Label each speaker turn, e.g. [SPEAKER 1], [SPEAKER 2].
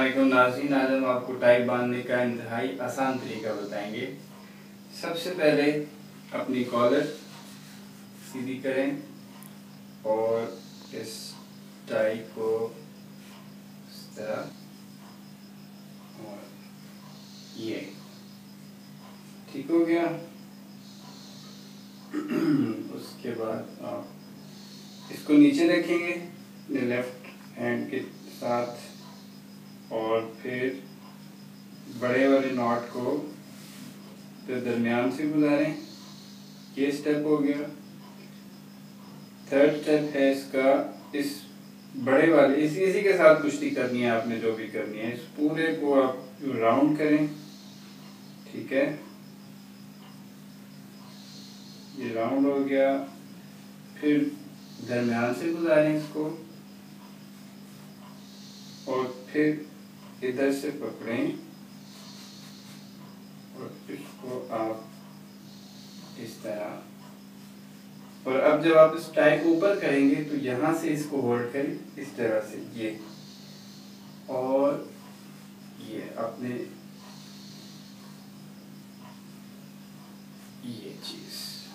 [SPEAKER 1] अस्सलामुअलैकुम नाज़रीन, आज हम आपको टाई बांधने का इंतहाई आसान तरीका बताएंगे। सबसे पहले अपनी कॉलर सीधी करें और इस टाई को इस तरह, और ये ठीक हो गया। उसके बाद आप इसको नीचे रखेंगे लेफ्ट हैंड के साथ और फिर बड़े वाले नॉट को तो दरमियान से गुजारें। ये स्टेप हो गया। थर्ड स्टेप है इसका, इस बड़े वाले इसी के साथ कुश्ती करनी है आपने, जो भी करनी है। इस पूरे को आप राउंड करें, ठीक है, ये राउंड हो गया। फिर दरमियान से गुजारें इसको और फिर इधर से पकड़ें और इसको आप इस तरह, और अब जब आप इस टाई को ऊपर करेंगे तो यहाँ से इसको होल्ड करें इस तरह से, ये और ये अपने ये चीज़